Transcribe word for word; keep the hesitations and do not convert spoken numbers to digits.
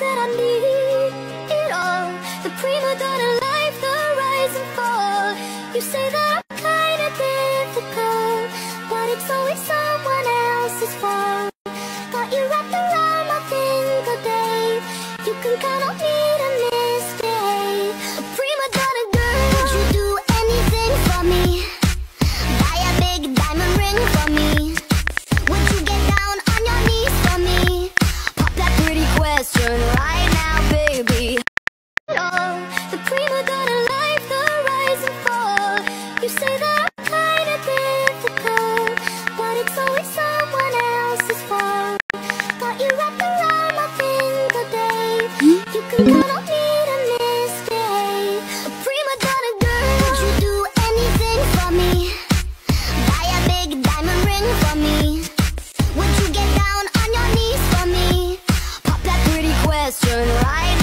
that I need it all. The prima donna life, the rise and fall. You say that I'm kinda difficult, but it's always someone else's fault. Got you wrapped around my finger, babe. You can count on me to misbehave. A prima donna girl, would you do anything for me? Buy a big diamond ring for me? Would you get down on your knees for me? Pop that pretty question right now, baby. Oh, the prima donna life, the rise and fall. You say that I'm kinda difficult, but it's always someone else's fault. Got you wrapped around my finger, babe. You can count on me to misbehave. A prima donna girl, would you do anything for me? Buy a big diamond ring for me? Would you get down on your knees for me? Pop that pretty question right